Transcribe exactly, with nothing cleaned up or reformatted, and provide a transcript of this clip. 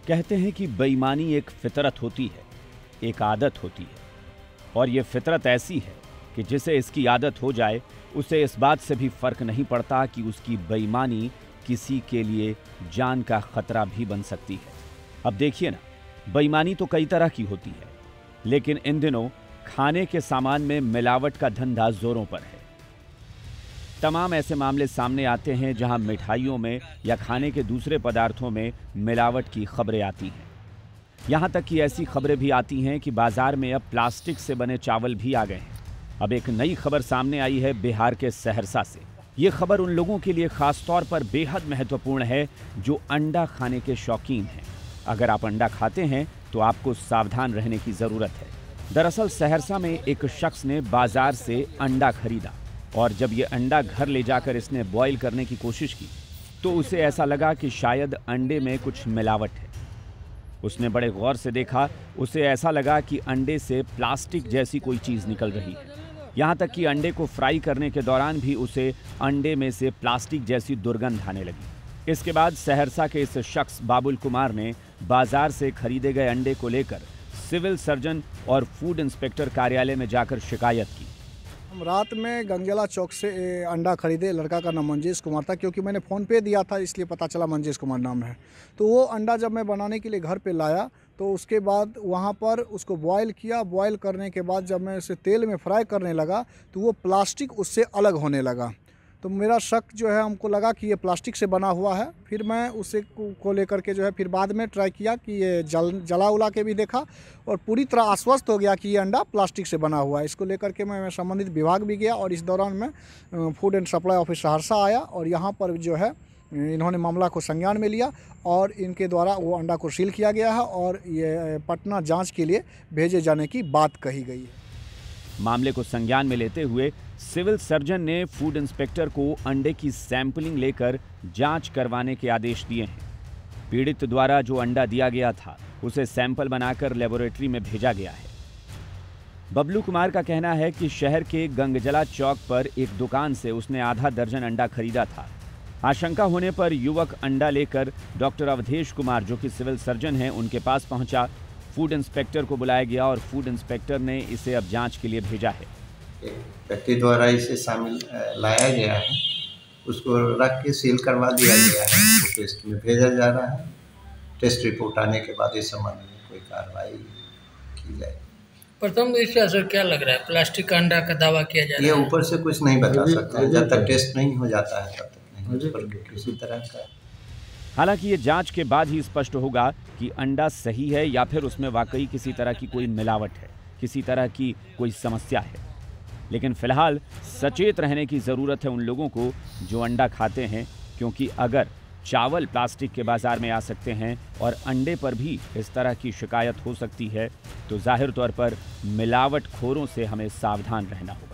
कहते हैं कि बेईमानी एक फितरत होती है, एक आदत होती है, और ये फितरत ऐसी है कि जिसे इसकी आदत हो जाए उसे इस बात से भी फर्क नहीं पड़ता कि उसकी बेईमानी किसी के लिए जान का खतरा भी बन सकती है। अब देखिए ना, बेईमानी तो कई तरह की होती है, लेकिन इन दिनों खाने के सामान में मिलावट का धंधा जोरों पर है। तमाम ऐसे मामले सामने आते हैं जहां मिठाइयों में या खाने के दूसरे पदार्थों में मिलावट की खबरें आती हैं। यहां तक कि ऐसी खबरें भी आती हैं कि बाजार में अब प्लास्टिक से बने चावल भी आ गए हैं। अब एक नई खबर सामने आई है बिहार के सहरसा से। ये खबर उन लोगों के लिए खास तौर पर बेहद महत्वपूर्ण है जो अंडा खाने के शौकीन हैं। अगर आप अंडा खाते हैं तो आपको सावधान रहने की जरूरत है। दरअसल सहरसा में एक शख्स ने बाजार से अंडा खरीदा और जब ये अंडा घर ले जाकर इसने बॉईल करने की कोशिश की तो उसे ऐसा लगा कि शायद अंडे में कुछ मिलावट है। उसने बड़े गौर से देखा, उसे ऐसा लगा कि अंडे से प्लास्टिक जैसी कोई चीज निकल रही है। यहाँ तक कि अंडे को फ्राई करने के दौरान भी उसे अंडे में से प्लास्टिक जैसी दुर्गंध आने लगी। इसके बाद सहरसा के इस शख्स बाबुल कुमार ने बाजार से खरीदे गए अंडे को लेकर सिविल सर्जन और फूड इंस्पेक्टर कार्यालय में जाकर शिकायत की। हम रात में गंगेला चौक से अंडा खरीदे। लड़का का नाम मंजेश कुमार था, क्योंकि मैंने फ़ोन पे दिया था इसलिए पता चला मंजेश कुमार नाम है। तो वो अंडा जब मैं बनाने के लिए घर पे लाया तो उसके बाद वहाँ पर उसको बॉयल किया। बॉयल करने के बाद जब मैं उसे तेल में फ्राई करने लगा तो वो प्लास्टिक उससे अलग होने लगा। तो मेरा शक जो है, हमको लगा कि ये प्लास्टिक से बना हुआ है। फिर मैं उसे को लेकर के जो है फिर बाद में ट्राई किया कि ये जल जला उला के भी देखा और पूरी तरह आश्वस्त हो गया कि ये अंडा प्लास्टिक से बना हुआ है। इसको लेकर के मैं संबंधित विभाग भी गया और इस दौरान मैं food and supply office Saharsa आया और यहाँ पर जो है इन्होंने मामला को संज्ञान में लिया और इनके द्वारा वो अंडा को सील किया गया है और ये पटना जाँच के लिए भेजे जाने की बात कही गई है। मामले को संज्ञान में लेते हुए सिविल सर्जन ने फूड इंस्पेक्टर को अंडे की सैंपलिंग लेकर जांच करवाने के आदेश दिए हैं। पीड़ित द्वारा जो अंडा दिया गया था उसे सैंपल बनाकर लेबोरेटरी में भेजा गया है। बबलू कुमार का कहना है कि शहर के गंगजला चौक पर एक दुकान से उसने आधा दर्जन अंडा खरीदा था। आशंका होने पर युवक अंडा लेकर डॉक्टर अवधेश कुमार, जो कि सिविल सर्जन हैं, उनके पास पहुंचा। फूड इंस्पेक्टर को बुलाया गया और फूड इंस्पेक्टर ने इसे अब जांच के लिए भेजा है। एक व्यक्ति द्वारा इसे शामिल लाया गया है, उसको रख के सील करवा दिया गया है, तो टेस्ट में भेजा जा रहा है। टेस्ट रिपोर्ट आने के बाद इस संबंध में कोई कार्रवाई की जाए। प्रथम दृष्टया सर क्या लग रहा है, प्लास्टिक का अंडा का दावा किया जा रहा है? ये ऊपर से कुछ नहीं बता सकता, जब तक टेस्ट नहीं हो जाता है तब तक नहीं उस पर किसी तरह का। हालांकि ये जांच के बाद ही स्पष्ट होगा कि अंडा सही है या फिर उसमें वाकई किसी तरह की कोई मिलावट है, किसी तरह की कोई समस्या है। लेकिन फिलहाल सचेत रहने की ज़रूरत है उन लोगों को जो अंडा खाते हैं, क्योंकि अगर चावल प्लास्टिक के बाज़ार में आ सकते हैं और अंडे पर भी इस तरह की शिकायत हो सकती है, तो जाहिर तौर पर मिलावटखोरों से हमें सावधान रहना होगा।